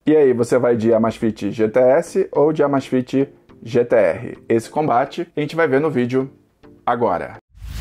E aí, você vai de Amazfit GTS ou de Amazfit GTR? Esse combate a gente vai ver no vídeo agora.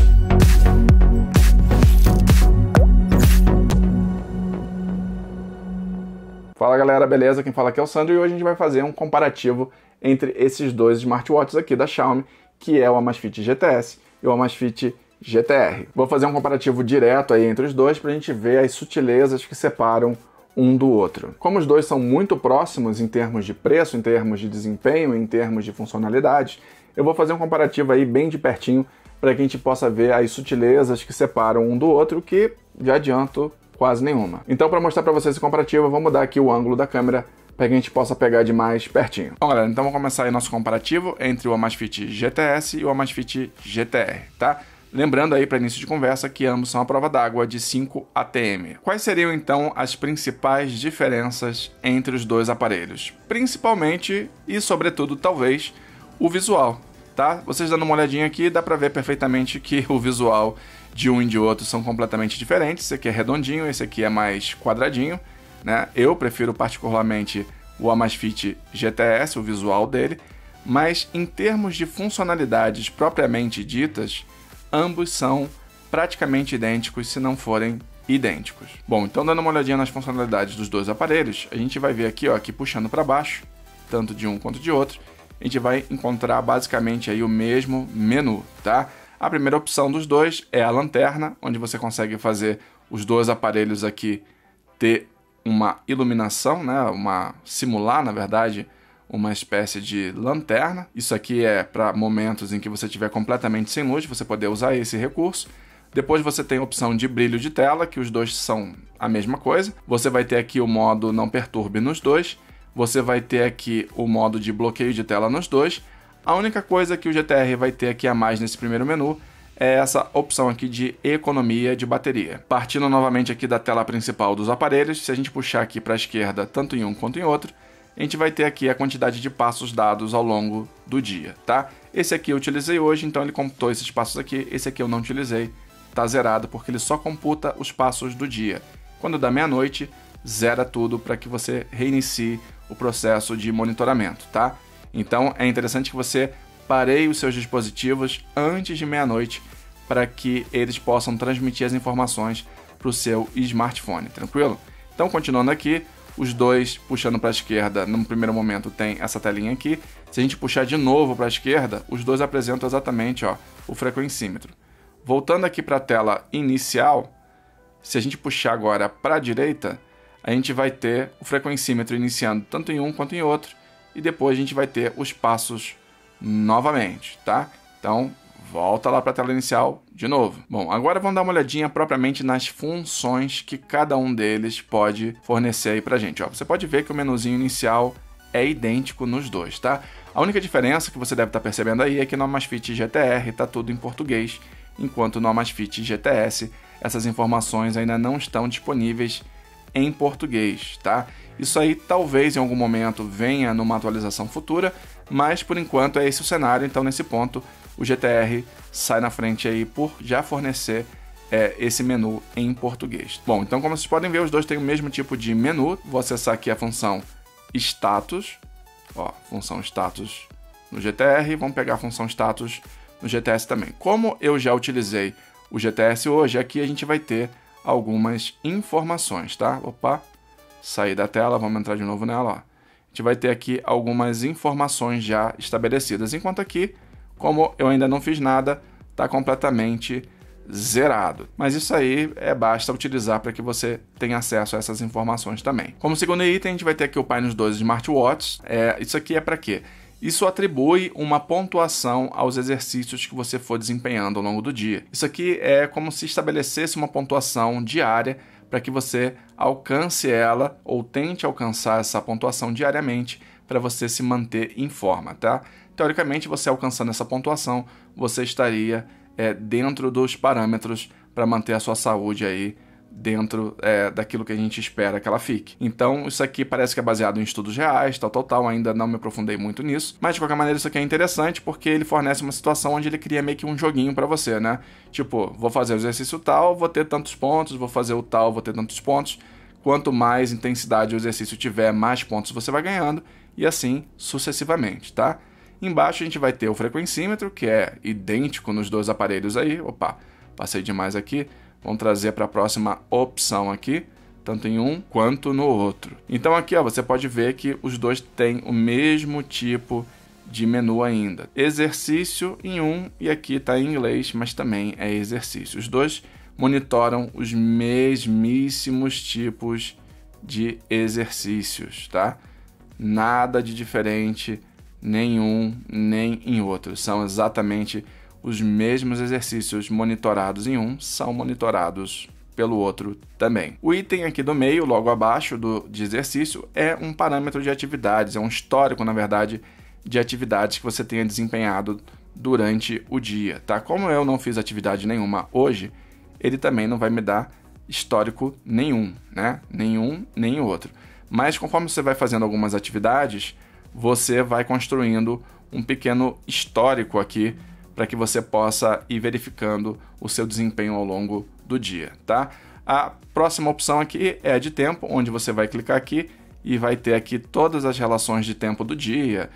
Fala galera, beleza? Quem fala aqui é o Sandro e hoje a gente vai fazer um comparativo entre esses dois smartwatches aqui da Xiaomi, que é o Amazfit GTS e o Amazfit GTR. Vou fazer um comparativo direto aí entre os dois para a gente ver as sutilezas que separam um do outro. Como os dois são muito próximos em termos de preço, em termos de desempenho, em termos de funcionalidades, eu vou fazer um comparativo aí bem de pertinho para que a gente possa ver as sutilezas que separam um do outro, que já adianto quase nenhuma. Então, para mostrar para vocês esse comparativo, eu vou mudar aqui o ângulo da câmera para que a gente possa pegar de mais pertinho. Bom, galera, então vamos começar aí nosso comparativo entre o Amazfit GTS e o Amazfit GTR, tá? Lembrando aí para início de conversa que ambos são à prova d'água de 5 ATM. Quais seriam então as principais diferenças entre os dois aparelhos? Principalmente e sobretudo talvez o visual, tá? Vocês dando uma olhadinha aqui dá para ver perfeitamente que o visual de um e de outro são completamente diferentes. Esse aqui é redondinho, esse aqui é mais quadradinho, né? Eu prefiro particularmente o Amazfit GTS, o visual dele, mas em termos de funcionalidades propriamente ditas, ambos são praticamente idênticos, se não forem idênticos. Bom, então dando uma olhadinha nas funcionalidades dos dois aparelhos, a gente vai ver aqui, ó, que puxando para baixo, tanto de um quanto de outro, a gente vai encontrar basicamente aí o mesmo menu, tá? A primeira opção dos dois é a lanterna, onde você consegue fazer os dois aparelhos aqui ter uma iluminação, né? Simular, na verdade, uma espécie de lanterna. Isso aqui é para momentos em que você estiver completamente sem luz, você poder usar esse recurso. Depois você tem a opção de brilho de tela, que os dois são a mesma coisa. Você vai ter aqui o modo não perturbe nos dois. Você vai ter aqui o modo de bloqueio de tela nos dois. A única coisa que o GTR vai ter aqui a mais nesse primeiro menu é essa opção aqui de economia de bateria. Partindo novamente aqui da tela principal dos aparelhos, se a gente puxar aqui para a esquerda, tanto em um quanto em outro, a gente vai ter aqui a quantidade de passos dados ao longo do dia, tá? Esse aqui eu utilizei hoje, então ele computou esses passos aqui. Esse aqui eu não utilizei, tá zerado, porque ele só computa os passos do dia. Quando dá meia-noite, zera tudo para que você reinicie o processo de monitoramento, tá? Então é interessante que você pareie os seus dispositivos antes de meia-noite para que eles possam transmitir as informações para o seu smartphone, tranquilo? Então, continuando aqui, os dois puxando para a esquerda, no primeiro momento tem essa telinha aqui. Se a gente puxar de novo para a esquerda, os dois apresentam exatamente, ó, o frequencímetro. Voltando aqui para a tela inicial, se a gente puxar agora para a direita, a gente vai ter o frequencímetro iniciando tanto em um quanto em outro, e depois a gente vai ter os passos novamente, tá? Então, volta lá para a tela inicial de novo. Bom, agora vamos dar uma olhadinha propriamente nas funções que cada um deles pode fornecer aí pra gente. Ó, você pode ver que o menuzinho inicial é idêntico nos dois, tá? A única diferença que você deve estar percebendo aí é que no Amazfit GTR está tudo em português, enquanto no Amazfit GTS essas informações ainda não estão disponíveis em português, tá? Isso aí talvez em algum momento venha numa atualização futura, mas por enquanto é esse o cenário. Então nesse ponto o GTR sai na frente aí por já fornecer esse menu em português. Bom, então como vocês podem ver, os dois têm o mesmo tipo de menu. Vou acessar aqui a função status, ó, função status no GTR, vamos pegar a função status no GTS também. Como eu já utilizei o GTS hoje, aqui a gente vai ter algumas informações, tá? Opa, sair da tela, vamos entrar de novo nela, ó. A gente vai ter aqui algumas informações já estabelecidas, enquanto aqui, como eu ainda não fiz nada, está completamente zerado. Mas isso aí basta utilizar para que você tenha acesso a essas informações também. Como segundo item, a gente vai ter aqui o painel dos dois smartwatches. Isso aqui é para quê? Isso atribui uma pontuação aos exercícios que você for desempenhando ao longo do dia. Isso aqui é como se estabelecesse uma pontuação diária para que você alcance ela ou tente alcançar essa pontuação diariamente para você se manter em forma, tá? Teoricamente, você alcançando essa pontuação, você estaria dentro dos parâmetros para manter a sua saúde aí dentro daquilo que a gente espera que ela fique. Então, isso aqui parece que é baseado em estudos reais, tal, ainda não me aprofundei muito nisso, mas de qualquer maneira isso aqui é interessante porque ele fornece uma situação onde ele cria meio que um joguinho para você, né? Tipo, vou fazer o exercício tal, vou ter tantos pontos, vou fazer o tal, vou ter tantos pontos. Quanto mais intensidade o exercício tiver, mais pontos você vai ganhando, e assim sucessivamente, tá? Embaixo a gente vai ter o frequencímetro, que é idêntico nos dois aparelhos aí. Opa, passei demais aqui. Vamos trazer para a próxima opção aqui, tanto em um quanto no outro. Então aqui, ó, você pode ver que os dois têm o mesmo tipo de menu ainda. Exercício em um, e aqui está em inglês, mas também é exercício. Os dois monitoram os mesmíssimos tipos de exercícios, tá? Nada de diferente, nenhum nem em outro. São exatamente os mesmos exercícios monitorados em um, são monitorados pelo outro também. O item aqui do meio, logo abaixo de exercício, é um parâmetro de atividades, é um histórico, na verdade, de atividades que você tenha desempenhado durante o dia, tá? Como eu não fiz atividade nenhuma hoje, ele também não vai me dar histórico nenhum, né? Nenhum, nem o outro. Mas conforme você vai fazendo algumas atividades, você vai construindo um pequeno histórico aqui para que você possa ir verificando o seu desempenho ao longo do dia, tá? A próxima opção aqui é a de tempo, onde você vai clicar aqui e vai ter aqui todas as relações de tempo do dia,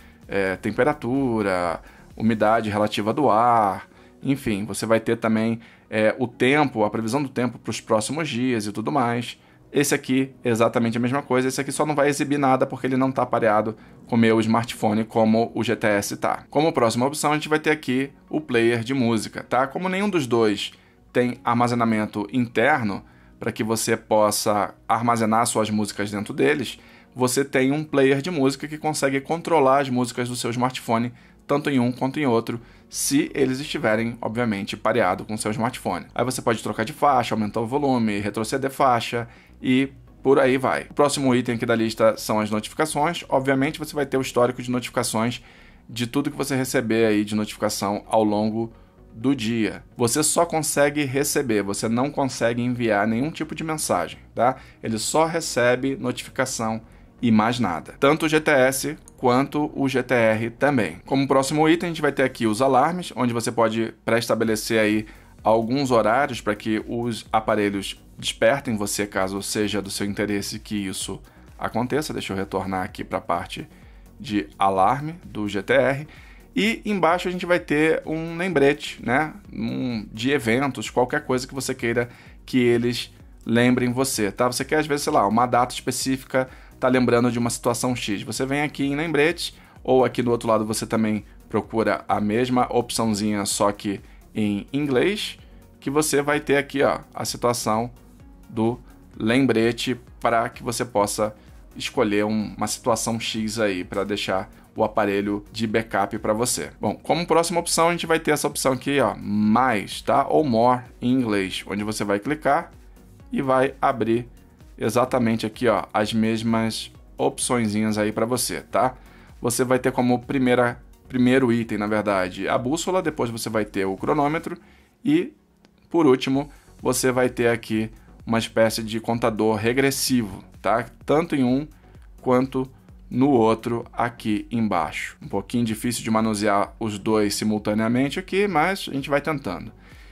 temperatura, umidade relativa do ar, enfim, você vai ter também o tempo, a previsão do tempo para os próximos dias e tudo mais. Esse aqui é exatamente a mesma coisa, esse aqui só não vai exibir nada porque ele não está pareado com o meu smartphone como o GTS está. Como próxima opção, a gente vai ter aqui o player de música, tá? Como nenhum dos dois tem armazenamento interno para que você possa armazenar suas músicas dentro deles, você tem um player de música que consegue controlar as músicas do seu smartphone tanto em um quanto em outro, se eles estiverem, obviamente, pareado com o seu smartphone. Aí você pode trocar de faixa, aumentar o volume, retroceder faixa e por aí vai. O próximo item aqui da lista são as notificações. Obviamente você vai ter o histórico de notificações de tudo que você receber aí de notificação ao longo do dia. Você só consegue receber, você não consegue enviar nenhum tipo de mensagem, tá? Ele só recebe notificação e mais nada. Tanto o GTS quanto o GTR também. Como próximo item, a gente vai ter aqui os alarmes, onde você pode pré-estabelecer aí alguns horários para que os aparelhos despertem você, caso seja do seu interesse que isso aconteça. Deixa eu retornar aqui para a parte de alarme do GTR. E embaixo a gente vai ter um lembrete, né? De eventos, qualquer coisa que você queira que eles lembrem você, tá? Você quer, às vezes, sei lá, uma data específica, tá lembrando de uma situação X. Você vem aqui em lembrete, ou aqui do outro lado você também procura a mesma opçãozinha, só que em inglês, que você vai ter aqui, ó, a situação do lembrete para que você possa escolher uma situação X aí para deixar o aparelho de backup para você. Bom, como próxima opção a gente vai ter essa opção aqui, ó, mais, tá? Ou more em inglês, onde você vai clicar e vai abrir exatamente aqui, ó, as mesmas opçõezinhas aí para você, tá? Você vai ter como primeiro item, na verdade, a bússola, depois você vai ter o cronômetro e, por último, você vai ter aqui uma espécie de contador regressivo, tá? Tanto em um quanto no outro aqui embaixo. Um pouquinho difícil de manusear os dois simultaneamente aqui, mas a gente vai tentando.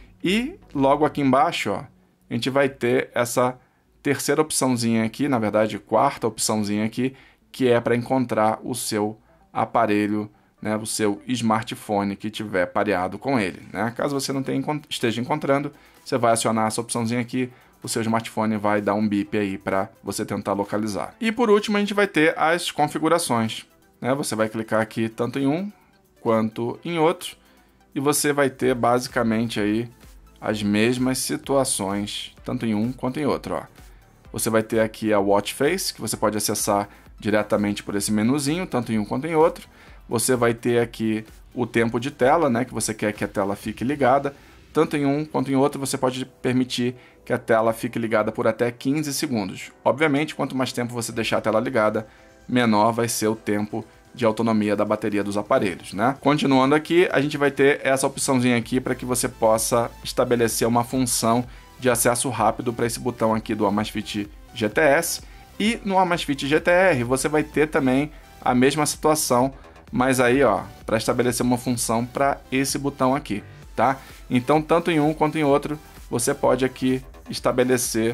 E logo aqui embaixo, ó, a gente vai ter essa terceira opçãozinha aqui, na verdade, quarta opçãozinha aqui, que é para encontrar o seu aparelho, né, o seu smartphone que tiver pareado com ele, né? Caso você não esteja encontrando, você vai acionar essa opçãozinha aqui, o seu smartphone vai dar um bip aí para você tentar localizar. E por último, a gente vai ter as configurações, né? Você vai clicar aqui tanto em um quanto em outro e você vai ter basicamente aí as mesmas situações, tanto em um quanto em outro, ó. Você vai ter aqui a Watch Face, que você pode acessar diretamente por esse menuzinho, tanto em um quanto em outro. Você vai ter aqui o tempo de tela, né, que você quer que a tela fique ligada. Tanto em um quanto em outro, você pode permitir que a tela fique ligada por até 15 segundos. Obviamente, quanto mais tempo você deixar a tela ligada, menor vai ser o tempo de autonomia da bateria dos aparelhos, né? Continuando aqui, a gente vai ter essa opçãozinha aqui para que você possa estabelecer uma função de acesso rápido para esse botão aqui do Amazfit GTS. E no Amazfit GTR você vai ter também a mesma situação, mas aí, ó, para estabelecer uma função para esse botão aqui, tá? Então, tanto em um quanto em outro, você pode aqui estabelecer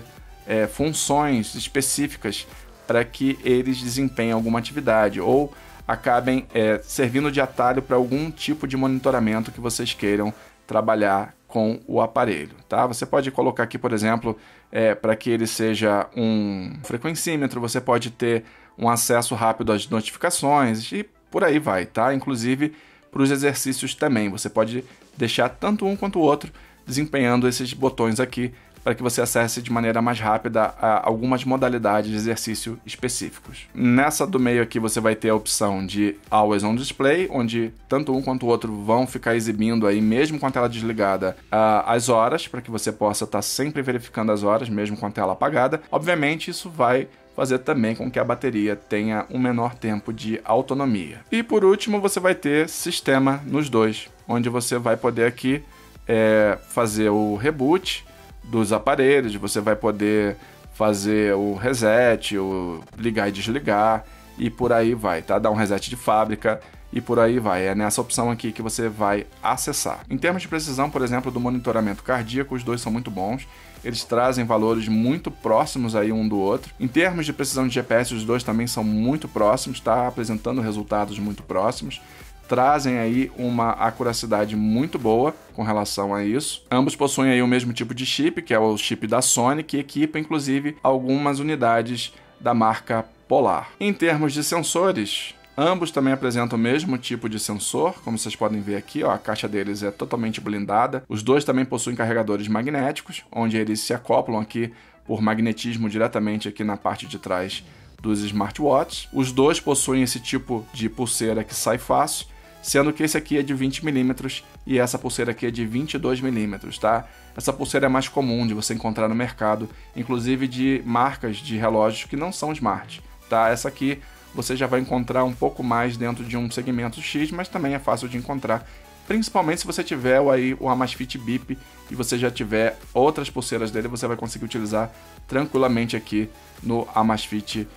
funções específicas para que eles desempenhem alguma atividade ou acabem servindo de atalho para algum tipo de monitoramento que vocês queiram trabalhar com o aparelho, tá? Você pode colocar aqui, por exemplo, para que ele seja um frequencímetro, você pode ter um acesso rápido às notificações e por aí vai, tá? Inclusive para os exercícios também, você pode deixar tanto um quanto o outro desempenhando esses botões aqui para que você acesse de maneira mais rápida a algumas modalidades de exercício específicos. Nessa do meio aqui você vai ter a opção de Always on Display, onde tanto um quanto o outro vão ficar exibindo aí, mesmo com a tela desligada, as horas, para que você possa estar sempre verificando as horas, mesmo com a tela apagada. Obviamente isso vai fazer também com que a bateria tenha um menor tempo de autonomia. E por último você vai ter sistema nos dois, onde você vai poder aqui fazer o reboot dos aparelhos, você vai poder fazer o reset, o ligar e desligar e por aí vai, tá? Dar um reset de fábrica e por aí vai. É nessa opção aqui que você vai acessar. Em termos de precisão, por exemplo, do monitoramento cardíaco, os dois são muito bons. Eles trazem valores muito próximos aí um do outro. Em termos de precisão de GPS, os dois também são muito próximos, tá? Apresentando resultados muito próximos. Trazem aí uma acuracidade muito boa com relação a isso. Ambos possuem aí o mesmo tipo de chip, que é o chip da Sony, que equipa inclusive algumas unidades da marca Polar. Em termos de sensores, ambos também apresentam o mesmo tipo de sensor, como vocês podem ver aqui, ó, a caixa deles é totalmente blindada. Os dois também possuem carregadores magnéticos, onde eles se acoplam aqui por magnetismo diretamente aqui na parte de trás dos smartwatches. Os dois possuem esse tipo de pulseira que sai fácil, sendo que esse aqui é de 20 mm e essa pulseira aqui é de 22 mm, tá? Essa pulseira é mais comum de você encontrar no mercado, inclusive de marcas de relógios que não são smart, tá? Essa aqui você já vai encontrar um pouco mais dentro de um segmento X, mas também é fácil de encontrar, principalmente se você tiver o Amazfit Bip e você já tiver outras pulseiras dele, você vai conseguir utilizar tranquilamente aqui no Amazfit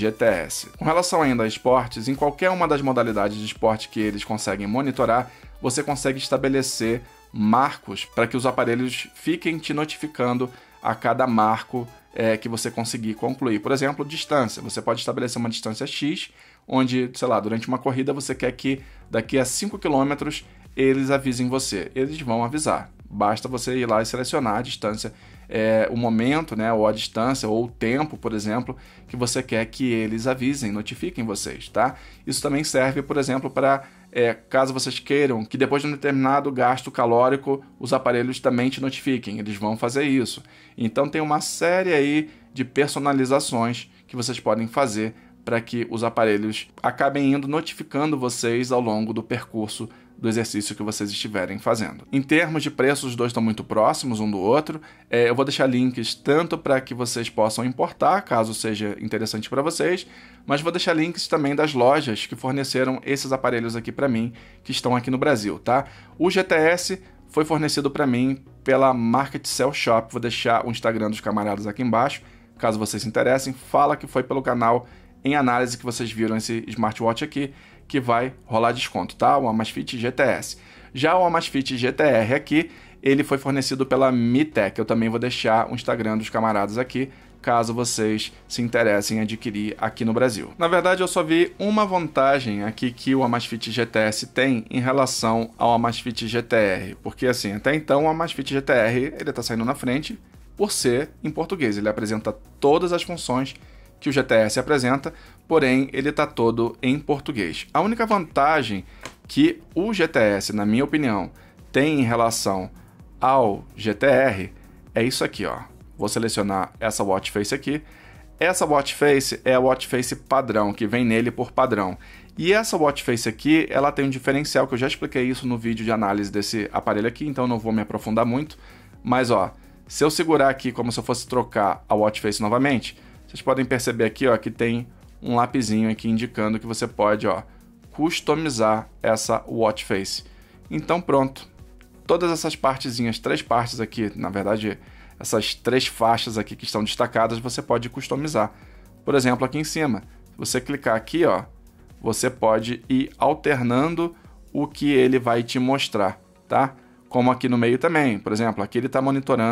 GTS. Com relação ainda a esportes, em qualquer uma das modalidades de esporte que eles conseguem monitorar, você consegue estabelecer marcos para que os aparelhos fiquem te notificando a cada marco que você conseguir concluir. Por exemplo, distância. Você pode estabelecer uma distância X, onde, sei lá, durante uma corrida você quer que daqui a 5 km eles avisem você. Eles vão avisar. Basta você ir lá e selecionar a distância, o momento, né, ou a distância, ou o tempo, por exemplo, que você quer que eles avisem, notifiquem vocês, tá? Isso também serve, por exemplo, para caso vocês queiram que depois de um determinado gasto calórico, os aparelhos também te notifiquem, eles vão fazer isso. Então tem uma série aí de personalizações que vocês podem fazer para que os aparelhos acabem indo notificando vocês ao longo do percurso do exercício que vocês estiverem fazendo. Em termos de preço, os dois estão muito próximos um do outro. Eu vou deixar links tanto para que vocês possam importar, caso seja interessante para vocês, mas vou deixar links também das lojas que forneceram esses aparelhos aqui para mim, que estão aqui no Brasil, tá? O GTS foi fornecido para mim pela Market Sell Shop. Vou deixar o Instagram dos camaradas aqui embaixo, caso vocês se interessem. Fala que foi pelo canal Em Análise que vocês viram esse smartwatch aqui, que vai rolar desconto, tá? O Amazfit GTS. Já o Amazfit GTR aqui, ele foi fornecido pela Mi Tech. Eu também vou deixar o Instagram dos camaradas aqui, caso vocês se interessem em adquirir aqui no Brasil. Na verdade, eu só vi uma vantagem aqui que o Amazfit GTS tem em relação ao Amazfit GTR, porque assim, até então o Amazfit GTR ele tá saindo na frente por ser em português. Ele apresenta todas as funções que o GTS apresenta, porém ele está todo em português. A única vantagem que o GTS, na minha opinião, tem em relação ao GTR é isso aqui, ó. Vou selecionar essa watch face aqui. Essa watch face é a watch face padrão, que vem nele por padrão. E essa watch face aqui, ela tem um diferencial, que eu já expliquei isso no vídeo de análise desse aparelho aqui, então não vou me aprofundar muito. Mas, ó, se eu segurar aqui como se eu fosse trocar a watch face novamente, vocês podem perceber aqui, ó, que tem um lapisinho aqui indicando que você pode, ó, customizar essa watch face. Então pronto, todas essas partezinhas, 3 partes aqui, na verdade, essas 3 faixas aqui que estão destacadas, você pode customizar. Por exemplo, aqui em cima, se você clicar aqui, ó, você pode ir alternando o que ele vai te mostrar, tá? Como aqui no meio também, por exemplo, aqui ele está monitorando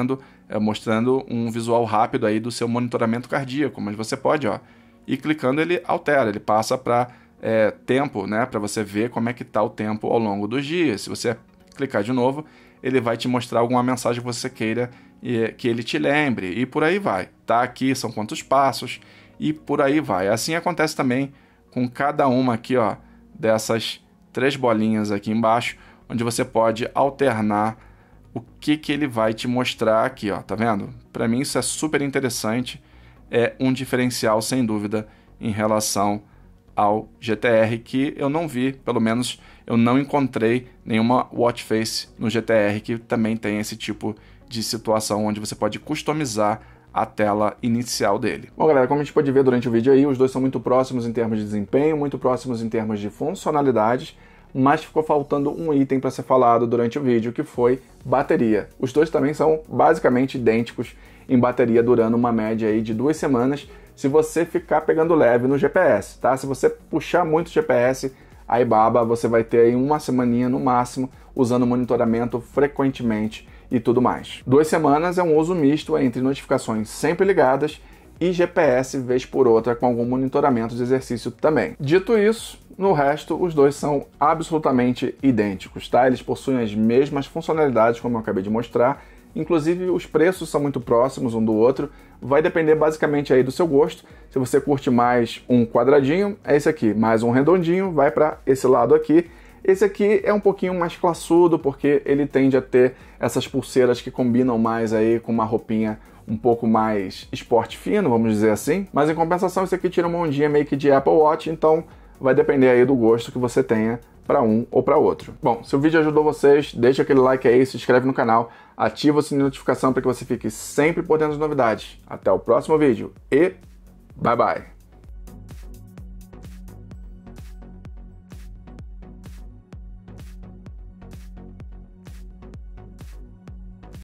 mostrando um visual rápido aí do seu monitoramento cardíaco, mas você pode, ó, ir clicando, ele altera, ele passa para tempo, né, para você ver como é que está o tempo ao longo dos dias. Se você clicar de novo, ele vai te mostrar alguma mensagem que você queira que ele te lembre, e por aí vai. Tá aqui, são quantos passos, e por aí vai. Assim acontece também com cada uma aqui, ó, dessas 3 bolinhas aqui embaixo, onde você pode alternar o que ele vai te mostrar aqui, ó, tá vendo? Para mim isso é super interessante, é um diferencial sem dúvida em relação ao GTR, que eu não vi, pelo menos eu não encontrei nenhuma watch face no GTR que também tem esse tipo de situação onde você pode customizar a tela inicial dele. Bom, galera, como a gente pode ver durante o vídeo aí, os dois são muito próximos em termos de desempenho, muito próximos em termos de funcionalidades, mas ficou faltando um item para ser falado durante o vídeo, que foi bateria. Os dois também são basicamente idênticos em bateria, durando uma média aí de 2 semanas, se você ficar pegando leve no GPS, tá? Se você puxar muito o GPS, aí baba, você vai ter aí uma semaninha no máximo, usando monitoramento frequentemente e tudo mais. 2 semanas é um uso misto entre notificações sempre ligadas e GPS vez por outra com algum monitoramento de exercício também. Dito isso, no resto, os dois são absolutamente idênticos, tá? Eles possuem as mesmas funcionalidades, como eu acabei de mostrar, inclusive os preços são muito próximos um do outro, vai depender basicamente aí do seu gosto. Se você curte mais um quadradinho, é esse aqui, mais um redondinho, vai para esse lado aqui. Esse aqui é um pouquinho mais classudo, porque ele tende a ter essas pulseiras que combinam mais aí com uma roupinha um pouco mais esporte fino, vamos dizer assim. Mas em compensação, esse aqui tira uma ondinha meio que de Apple Watch, então vai depender aí do gosto que você tenha para um ou para outro. Bom, se o vídeo ajudou vocês, deixa aquele like aí, se inscreve no canal, ativa o sininho de notificação para que você fique sempre por dentro das novidades. Até o próximo vídeo e bye bye!